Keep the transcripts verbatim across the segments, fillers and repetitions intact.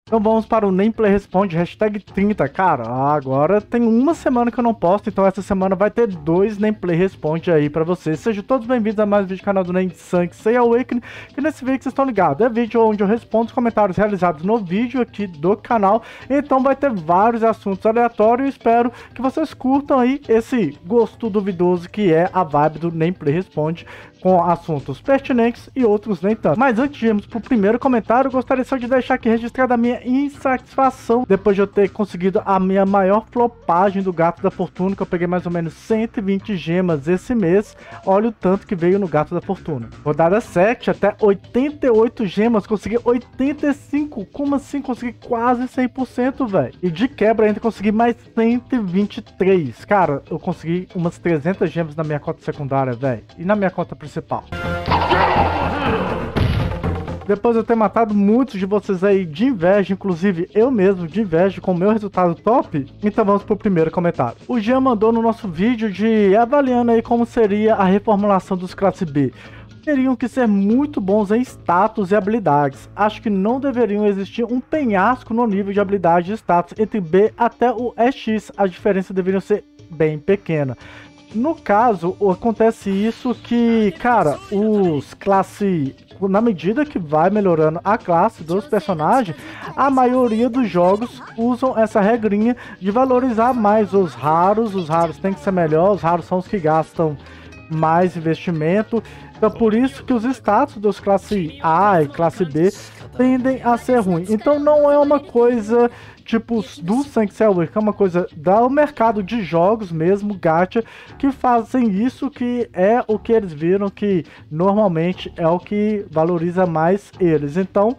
Então vamos para o Nameplay Responde, hashtag trinta. Cara, agora tem uma semana que eu não posto, então essa semana vai ter dois Nameplay Responde aí pra vocês. Sejam todos bem-vindos a mais um vídeo do canal do Name Sanctsei Awakening, que nesse vídeo vocês estão ligados. É vídeo onde eu respondo os comentários realizados no vídeo aqui do canal, então vai ter vários assuntos aleatórios e espero que vocês curtam aí esse gosto duvidoso que é a vibe do Nameplay Responde, com assuntos pertinentes e outros nem tanto. Mas antes de irmos pro primeiro comentário, eu gostaria só de deixar aqui registrada a minha insatisfação depois de eu ter conseguido a minha maior flopagem do Gato da Fortuna, que eu peguei mais ou menos cento e vinte gemas esse mês. Olha o tanto que veio no Gato da Fortuna. Rodada sete, até oitenta e oito gemas, consegui oitenta e cinco. Como assim? Consegui quase cem por cento, velho. E de quebra ainda consegui mais cento e vinte e três. Cara, eu consegui umas trezentas gemas na minha conta secundária, velho. E na minha conta principal. Depois de eu ter matado muitos de vocês aí de inveja, inclusive eu mesmo de inveja com o meu resultado top, então vamos pro primeiro comentário. O Jean mandou no nosso vídeo de avaliando aí como seria a reformulação dos classe B. Teriam que ser muito bons em status e habilidades. Acho que não deveriam existir um penhasco no nível de habilidade e status entre B até o E X. A diferença deveria ser bem pequena. No caso, acontece isso que, cara, os classe... na medida que vai melhorando a classe dos personagens, a maioria dos jogos usam essa regrinha de valorizar mais os raros. Os raros tem que ser melhor, os raros são os que gastam mais investimento. Então por isso que os status dos classe A e classe B tendem a ser ruins. Então não é uma coisa tipo do Sanctsei Awakening, é uma coisa do mercado de jogos mesmo, gacha, que fazem isso, que é o que eles viram que normalmente é o que valoriza mais eles. Então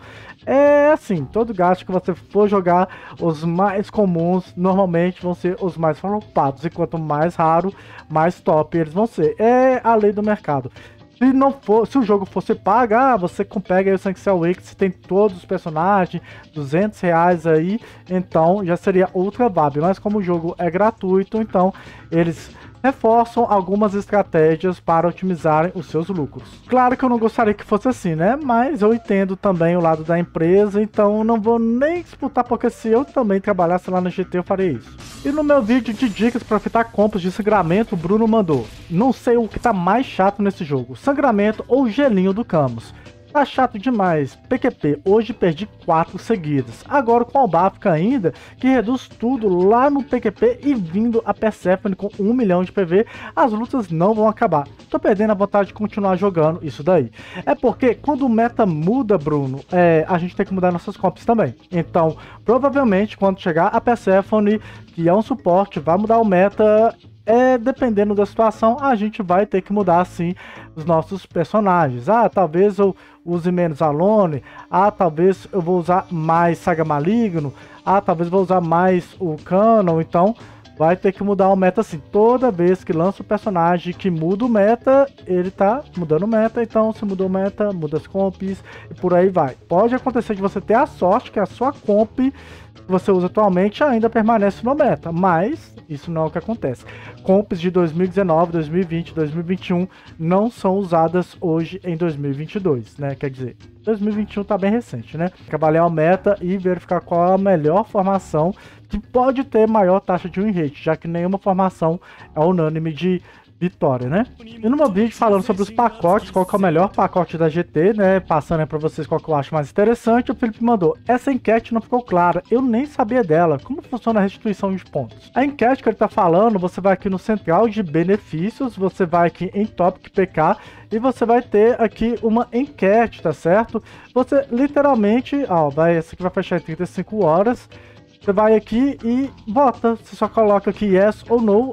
é assim, todo gacha que você for jogar, os mais comuns normalmente vão ser os mais flopados, e quanto mais raro, mais top eles vão ser. É a lei do mercado. Se não for, se o jogo fosse pago, ah, você pega aí o Sanctsei Awakening, você tem todos os personagens, duzentos reais aí, então já seria outra vibe. Mas como o jogo é gratuito, então eles reforçam algumas estratégias para otimizarem os seus lucros. Claro que eu não gostaria que fosse assim, né? Mas eu entendo também o lado da empresa, então não vou nem disputar, porque se eu também trabalhasse lá no G T eu faria isso. E no meu vídeo de dicas para evitar compras de sangramento, o Bruno mandou: não sei o que tá mais chato nesse jogo, sangramento ou gelinho do Camus. Tá chato demais. P Q P, hoje perdi quatro seguidas. Agora com o Bafka ainda, que reduz tudo lá no P Q P e vindo a Persephone com um milhão de P V, as lutas não vão acabar. Tô perdendo a vontade de continuar jogando isso daí. É porque quando o meta muda, Bruno, é, a gente tem que mudar nossas comps também. Então, provavelmente, quando chegar a Persephone, que é um suporte, vai mudar o meta. É, dependendo da situação, a gente vai ter que mudar sim os nossos personagens. Ah, talvez eu use menos Alone. Ah, talvez eu vou usar mais Saga Maligno. Ah, talvez eu vou usar mais o Canon. Então vai ter que mudar o meta assim. Toda vez que lança o personagem que muda o meta, ele tá mudando o meta. Então se mudou o meta, muda as comps e por aí vai. Pode acontecer de você ter a sorte que a sua comp que você usa atualmente ainda permanece no meta, mas isso não é o que acontece. Comps de dois mil e dezenove, dois mil e vinte, dois mil e vinte e um não são usadas hoje em dois mil e vinte e dois, né? Quer dizer, dois mil e vinte e um tá bem recente, né? Trabalhar o meta e verificar qual é a melhor formação que pode ter maior taxa de win rate, já que nenhuma formação é unânime de vitória, né? E no meu vídeo falando sobre os pacotes, qual que é o melhor pacote da G T, né? Passando aí pra vocês qual que eu acho mais interessante, o Felipe mandou: essa enquete não ficou clara, eu nem sabia dela, como funciona a restituição de pontos? A enquete que ele tá falando, você vai aqui no central de benefícios, você vai aqui em Topic P K e você vai ter aqui uma enquete, tá certo? Você literalmente, ó, vai, essa aqui vai fechar em trinta e cinco horas. Você vai aqui e vota, você só coloca aqui yes ou no,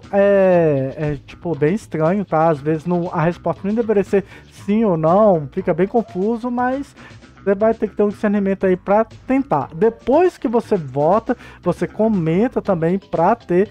é, é tipo bem estranho, tá? Às vezes não, a resposta nem deveria ser sim ou não, fica bem confuso, mas você vai ter que ter um discernimento aí para tentar. Depois que você vota, você comenta também para ter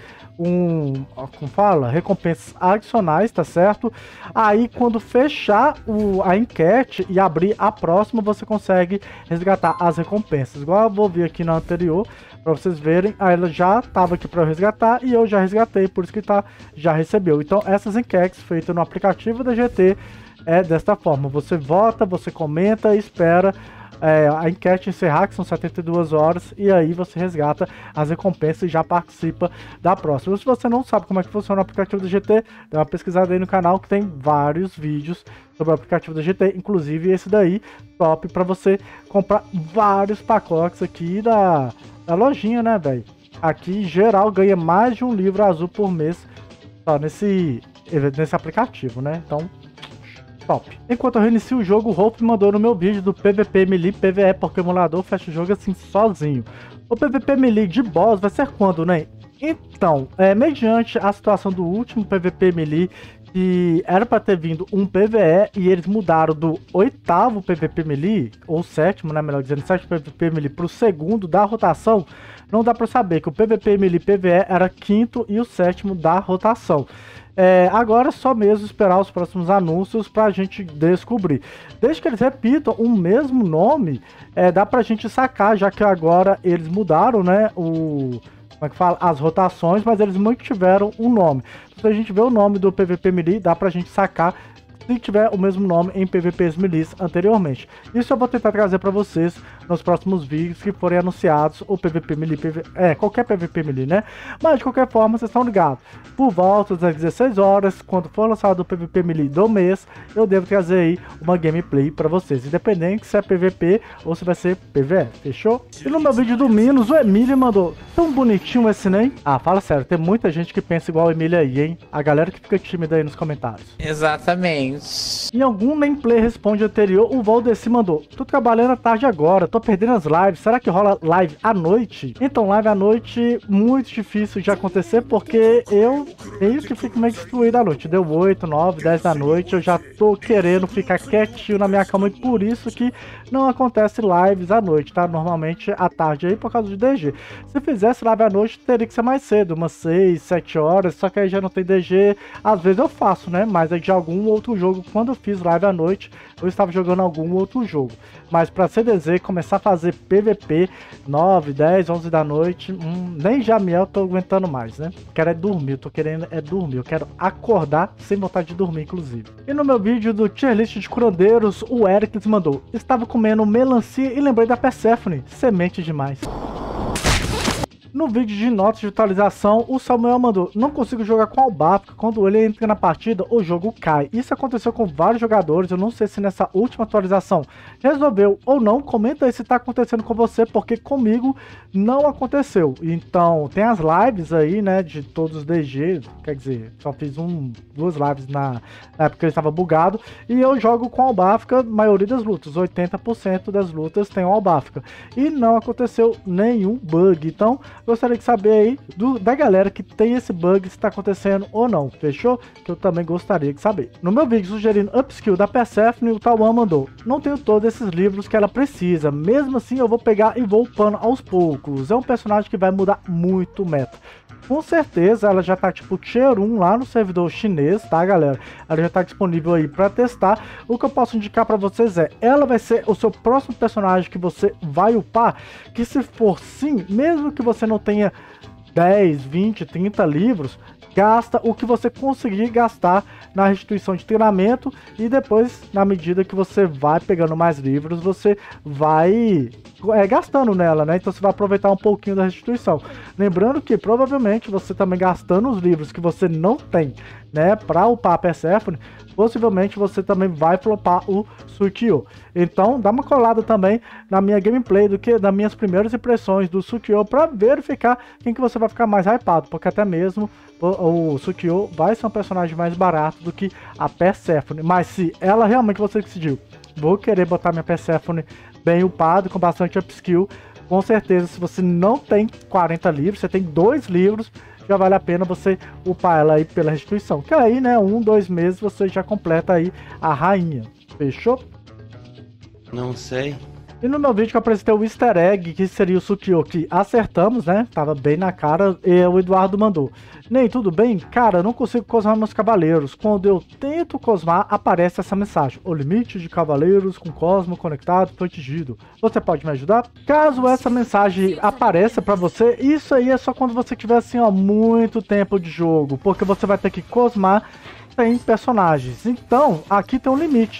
um, como fala, recompensas adicionais, tá certo? Aí quando fechar o, a enquete e abrir a próxima, você consegue resgatar as recompensas. Igual eu vou vir aqui na anterior, para vocês verem, aí ela já estava aqui para eu resgatar e eu já resgatei, por isso que tá, já recebeu. Então essas enquetes feitas no aplicativo da G T é desta forma: você vota, você comenta e espera é, a enquete encerrar, que são setenta e duas horas, e aí você resgata as recompensas e já participa da próxima. Se você não sabe como é que funciona o aplicativo do G T, dá uma pesquisada aí no canal que tem vários vídeos sobre o aplicativo do G T, inclusive esse daí, top para você comprar vários pacotes aqui da, da lojinha, né, velho? Aqui, em geral, ganha mais de um livro azul por mês só nesse, nesse aplicativo, né? Então, top. Enquanto eu reinicio o jogo, o Hope mandou no meu vídeo do P V P Melee P V E, porque o emulador fecha o jogo assim sozinho. O P V P Melee de boss vai ser quando, né? Então, é, mediante a situação do último P V P Melee, que era para ter vindo um P V E e eles mudaram do oitavo P V P Melee, ou sétimo, né, melhor dizendo, sétimo P V P Melee para o segundo da rotação, não dá para saber que o P V P Melee P V E era quinto e o sétimo da rotação. É, agora é só mesmo esperar os próximos anúncios pra gente descobrir. Desde que eles repitam o mesmo nome, é, dá pra gente sacar, já que agora eles mudaram, né, o... como é que fala? As rotações, mas eles mantiveram um nome. Se a gente vê o nome do P V P Melee, dá pra gente sacar se tiver o mesmo nome em P V Ps Melee anteriormente. Isso eu vou tentar trazer para vocês nos próximos vídeos que forem anunciados o P V P Melee, P V... é, qualquer P V P Melee, né? Mas de qualquer forma, vocês estão ligados. Por volta das dezesseis horas, quando for lançado o P V P Melee do mês, eu devo trazer aí uma gameplay para vocês, independente se é P V P ou se vai ser P V E, fechou? E no meu vídeo do Minos, o Emílio mandou: tão bonitinho esse nem? Ah, fala sério, tem muita gente que pensa igual o Emílio aí, hein? A galera que fica tímida aí nos comentários. Exatamente. Em algum gameplay responde anterior, o Valdeci mandou: tô trabalhando à tarde agora, tô perdendo as lives, será que rola live à noite? Então, live à noite, muito difícil de acontecer, porque eu meio que fico meio destruído à noite. Deu oito, nove, dez da noite, eu já tô querendo ficar quietinho na minha cama, e por isso que não acontece lives à noite, tá? Normalmente à tarde aí, por causa de D G. Se fizesse live à noite, teria que ser mais cedo, umas seis, sete horas, só que aí já não tem D G. Às vezes eu faço, né? Mas é de algum outro jogo. Quando eu fiz live à noite, eu estava jogando algum outro jogo. Mas para C D Z começar a fazer P V P nove, dez, onze da noite, hum, nem Jamiel eu tô aguentando mais, né? Quero é dormir, eu tô querendo é dormir, eu quero acordar sem vontade de dormir, inclusive. E no meu vídeo do tier list de curandeiros, o Eric mandou: estava comendo melancia e lembrei da Persephone, semente demais. No vídeo de notas de atualização, o Samuel mandou: não consigo jogar com o Albafica, quando ele entra na partida, o jogo cai. Isso aconteceu com vários jogadores, eu não sei se nessa última atualização resolveu ou não. Comenta aí se tá acontecendo com você, porque comigo não aconteceu. Então, tem as lives aí, né, de todos os D G, quer dizer, só fiz um, duas lives na, na época que ele estava bugado, e eu jogo com o Albafica, maioria das lutas, oitenta por cento das lutas tem o Albafica, e não aconteceu nenhum bug. Então, gostaria de saber aí do, da galera que tem esse bug, se está acontecendo ou não, fechou? Que eu também gostaria de saber. No meu vídeo sugerindo upskill da Persephone, o Tauan mandou: não tenho todos esses livros que ela precisa, mesmo assim eu vou pegar e vou upando aos poucos. É um personagem que vai mudar muito o meta. Com certeza ela já tá tipo tier um lá no servidor chinês, tá, galera? Ela já tá disponível aí pra testar. O que eu posso indicar pra vocês é: ela vai ser o seu próximo personagem que você vai upar, que se for sim, mesmo que você não tenha dez, vinte, trinta livros, gasta o que você conseguir gastar na restituição de treinamento, e depois, na medida que você vai pegando mais livros, você vai é, gastando nela, né? Então você vai aproveitar um pouquinho da restituição. Lembrando que provavelmente você também gastando os livros que você não tem, né, para upar a Persephone, possivelmente você também vai flopar o Sukiyo. Então dá uma colada também na minha gameplay do que das minhas primeiras impressões do Sukiyo, para verificar quem que você vai ficar mais hypado, porque até mesmo o, o Sukiyo vai ser um personagem mais barato do que a Persephone. Mas se ela realmente você decidiu: vou querer botar minha Persephone bem upado, com bastante upskill, com certeza, se você não tem quarenta livros, você tem dois livros, já vale a pena você upar ela aí pela restituição. Que aí, né, um, dois meses você já completa aí a rainha. Fechou? Não sei. E no meu vídeo que eu apresentei o easter egg, que seria o Sukiyo, que acertamos, né? Tava bem na cara, e o Eduardo mandou: nem tudo bem? Cara, eu não consigo cosmar meus cavaleiros. Quando eu tento cosmar, aparece essa mensagem: o limite de cavaleiros com cosmo conectado foi atingido. Você pode me ajudar? Caso essa mensagem apareça pra você, isso aí é só quando você tiver assim, ó, muito tempo de jogo, porque você vai ter que cosmar cem personagens. Então, aqui tem um limite.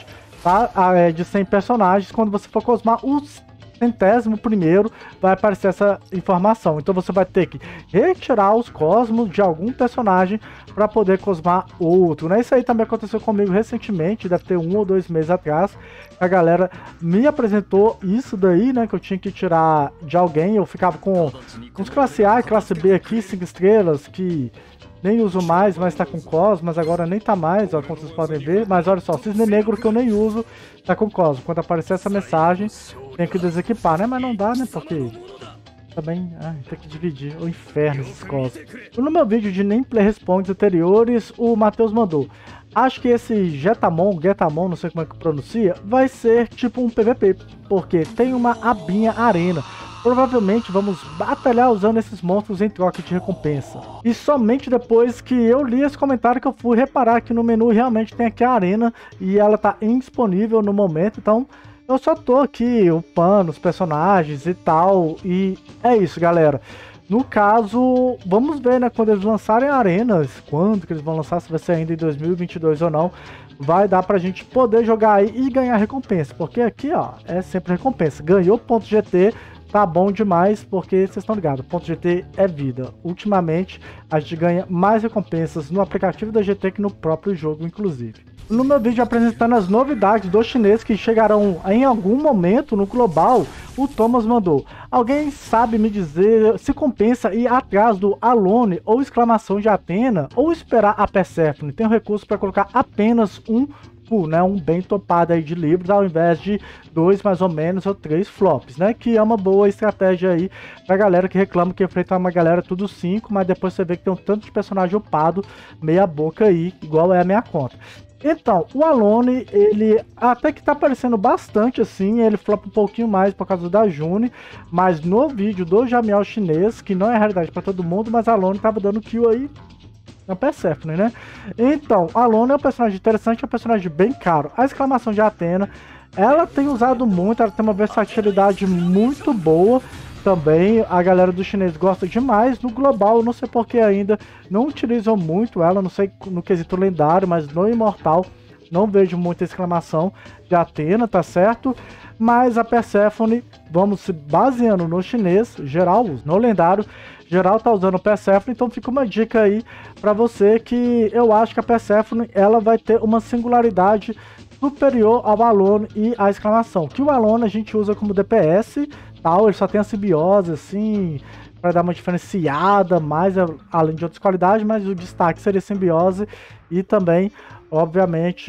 tá? É de cem personagens. Quando você for cosmar os centésimo primeiro, vai aparecer essa informação. Então você vai ter que retirar os cosmos de algum personagem para poder cosmar outro, né? Isso aí também aconteceu comigo recentemente, deve ter um ou dois meses atrás. A galera me apresentou isso daí, né? Que eu tinha que tirar de alguém. Eu ficava com uns classe A e classe B aqui, cinco estrelas, que nem uso mais, mas tá com Cosmos, mas agora nem tá mais, ó, como vocês podem ver. Mas olha só, Cisne Negro que eu nem uso, tá com Cosmos. Quando aparecer essa mensagem, tem que desequipar, né? Mas não dá, né? Porque também ai, tem que dividir. O inferno esses Cosmos. No meu vídeo de Nameplay Respondes anteriores, o Matheus mandou: acho que esse Getamon, Getamon, não sei como é que pronuncia, vai ser tipo um P V P, porque tem uma abinha arena. Provavelmente vamos batalhar usando esses monstros em troca de recompensa. E somente depois que eu li esse comentário que eu fui reparar que no menu realmente tem aqui a arena e ela tá indisponível no momento, então eu só tô aqui upando os personagens e tal, e é isso, galera. No caso, vamos ver, né, quando eles lançarem arenas, quando que eles vão lançar, se vai ser ainda em dois mil e vinte e dois ou não, vai dar pra gente poder jogar aí e ganhar recompensa, porque aqui, ó, é sempre recompensa. Ganhou ponto G T, tá bom demais, porque vocês estão ligados, ponto G T é vida. Ultimamente, a gente ganha mais recompensas no aplicativo da G T que no próprio jogo, inclusive. No meu vídeo apresentando as novidades do chinês que chegarão em algum momento no global, o Thomas mandou: alguém sabe me dizer se compensa ir atrás do Alone ou exclamação de Athena ou esperar a Persephone? Tem um recurso para colocar apenas um né, um bem topado aí de livros, ao invés de dois mais ou menos ou três flops, né, que é uma boa estratégia aí pra galera que reclama que enfrenta uma galera tudo cinco, mas depois você vê que tem um tanto de personagem upado meia boca aí, igual é a minha conta. Então, o Alone, ele até que tá aparecendo bastante assim, ele flopa um pouquinho mais por causa da June, mas no vídeo do Jamiel chinês, que não é realidade pra todo mundo, mas a Alone tava dando kill aí na Persephone, né? Então, a Alone é um personagem interessante, é um personagem bem caro. A exclamação de Athena, ela tem usado muito, ela tem uma versatilidade muito boa também. A galera do chinês gosta demais. No global, eu não sei porque ainda não utilizam muito ela, não sei no quesito lendário, mas no imortal não vejo muita exclamação de Athena, tá certo? Mas a Persephone, vamos se baseando no chinês, geral, no lendário, geral tá usando o Persephone, então fica uma dica aí pra você que eu acho que a Persephone, ela vai ter uma singularidade superior ao Alone e a exclamação. Que o Alone a gente usa como D P S, tal, ele só tem a simbiose, assim, para dar uma diferenciada, mais além de outras qualidades, mas o destaque seria simbiose e também, obviamente,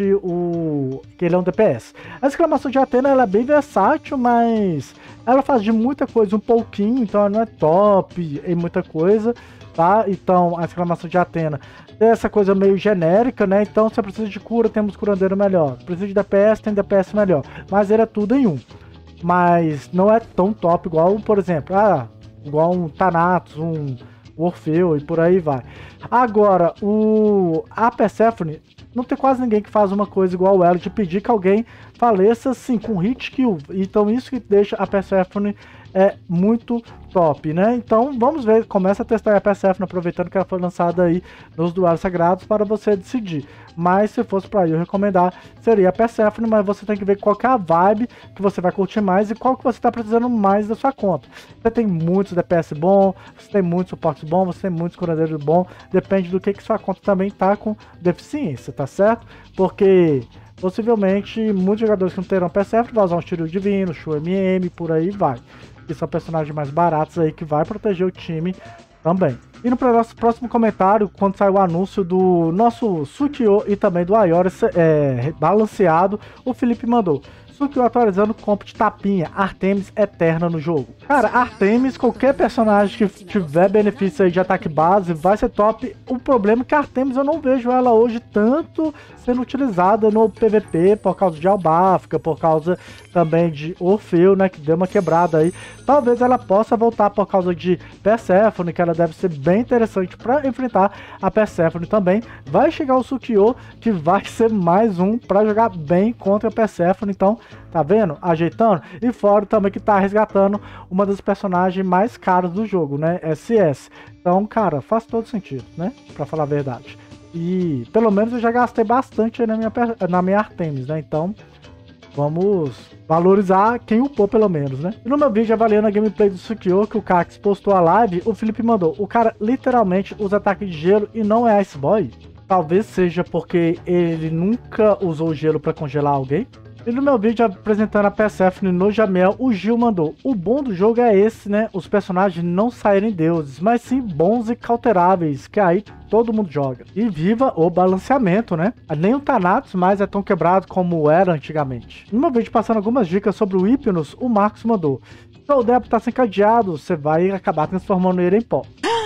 o que ele é um D P S. A exclamação de Athena, ela é bem versátil, mas ela faz de muita coisa um pouquinho, então ela não é top em muita coisa, tá? Então a exclamação de Athena tem essa coisa meio genérica, né? Então se você precisa de cura, temos curandeiro melhor. Se precisa de D P S, tem D P S melhor. Mas ele é tudo em um. Mas não é tão top igual, por exemplo, ah, igual um Thanatos, um Orfeu e por aí vai. Agora, o a Persephone, não tem quase ninguém que faz uma coisa igual ela, de pedir que alguém faleça assim, com hit kill. Então isso que deixa a Persephone é muito top, né? Então vamos ver, começa a testar a Persephone, aproveitando que ela foi lançada aí nos duelos sagrados para você decidir. Mas se fosse para eu recomendar, seria a Persephone, mas você tem que ver qual que é a vibe que você vai curtir mais e qual que você está precisando mais da sua conta. Você tem muitos D P S bom, você tem muitos suportes bons, você tem muitos curandeiros bons, depende do que que sua conta também tá com deficiência, tá certo? Porque possivelmente muitos jogadores que não terão Persephone vão usar um Shiryu Divino, Shu M M, por aí vai. Que são personagens mais baratos aí que vai proteger o time também. E no próximo comentário, quando sair o anúncio do nosso Sukiô e também do Ayori é, balanceado, o Felipe mandou: Sukiô atualizando comp de tapinha, Artemis eterna no jogo. Cara, Artemis, qualquer personagem que tiver benefício aí de ataque base, vai ser top. O problema é que a Artemis eu não vejo ela hoje tanto sendo utilizada no P V P, por causa de Albáfica, por causa também de Orfeu, né, que deu uma quebrada aí. Talvez ela possa voltar por causa de Persephone, que ela deve ser bem interessante para enfrentar a Persephone também. Vai chegar o Sukiô, que vai ser mais um para jogar bem contra a Persephone, então tá vendo? Ajeitando. E fora também que tá resgatando uma das personagens mais caras do jogo, né? S S. Então, cara, faz todo sentido, né? Pra falar a verdade. E pelo menos eu já gastei bastante aí na minha, na minha Artemis, né? Então Vamos valorizar quem upou pelo menos, né? E no meu vídeo avaliando a gameplay do Sukiô, que o Cax postou a live, o Felipe mandou: o cara literalmente usa ataque de gelo e não é Ice Boy? Talvez seja porque ele nunca usou gelo pra congelar alguém. E no meu vídeo apresentando a Persephone no Jamel, o Gil mandou: o bom do jogo é esse, né? Os personagens não saírem deuses, mas sim bons e cauteráveis, que aí todo mundo joga. E viva o balanceamento, né? Nem o Thanatos mais é tão quebrado como era antigamente. No meu vídeo passando algumas dicas sobre o Hypnos, o Marcos mandou: se o Debo tá sem cadeado, você vai acabar transformando ele em pó.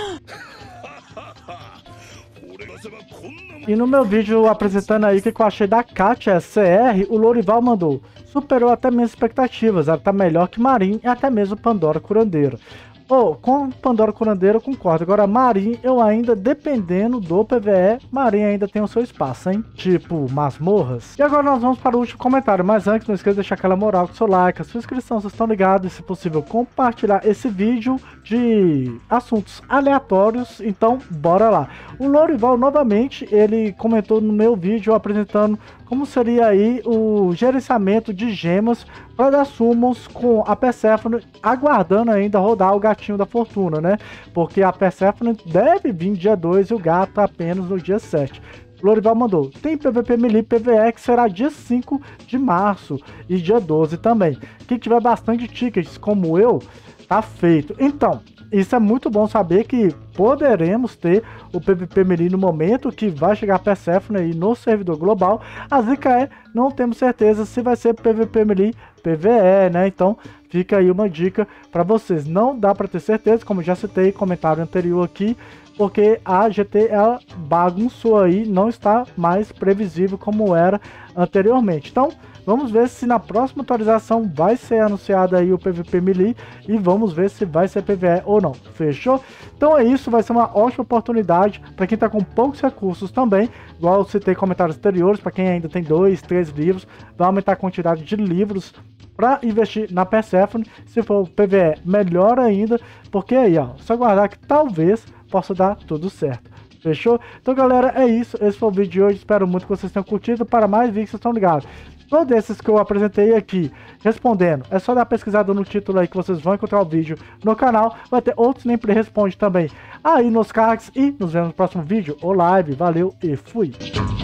E no meu vídeo apresentando aí o que eu achei da Katia S C R, o Lorival mandou: superou até minhas expectativas, ela tá melhor que Marin e até mesmo Pandora Curandeiro. Oh, com Pandora Curandeiro eu concordo. Agora, Marin, eu ainda, dependendo do P V E, Marin ainda tem o seu espaço, hein? Tipo, masmorras. E agora nós vamos para o último comentário. Mas antes, não esqueça de deixar aquela moral com o seu like, a sua inscrição, vocês estão ligados. E, se possível, compartilhar esse vídeo de assuntos aleatórios. Então, bora lá. O Lorival, novamente, ele comentou no meu vídeo apresentando como seria aí o gerenciamento de gemas para dar summons com a Persephone, aguardando ainda rodar o gatinho da fortuna, né? Porque a Persephone deve vir dia dois e o gato apenas no dia sete. O Lorival mandou: tem P V P Melee P V E que será dia cinco de março e dia doze também. Quem tiver bastante tickets como eu, tá feito. Então, isso é muito bom saber que poderemos ter o P V P Melee no momento que vai chegar a Persephone aí no servidor global. A zica é, não temos certeza se vai ser P V P Melee P V E, né? Então fica aí uma dica para vocês. Não dá para ter certeza, como já citei em comentário anterior aqui, porque a G T ela bagunçou aí, não está mais previsível como era anteriormente. Então, vamos ver se na próxima atualização vai ser anunciado aí o P V P Melee e vamos ver se vai ser P V E ou não. Fechou? Então é isso, vai ser uma ótima oportunidade para quem está com poucos recursos também, igual eu citei em comentários anteriores, para quem ainda tem dois, três livros, vai aumentar a quantidade de livros para investir na Persephone. Se for o P V E, melhor ainda, porque aí, ó, só guardar que talvez possa dar tudo certo. Fechou? Então, galera, é isso. Esse foi o vídeo de hoje. Espero muito que vocês tenham curtido. Para mais vídeos, vocês estão ligados. Todos esses que eu apresentei aqui, respondendo, é só dar uma pesquisada no título aí que vocês vão encontrar o vídeo no canal. Vai ter outros Nemplay Responde também aí nos cards. E nos vemos no próximo vídeo ou live. Valeu e fui!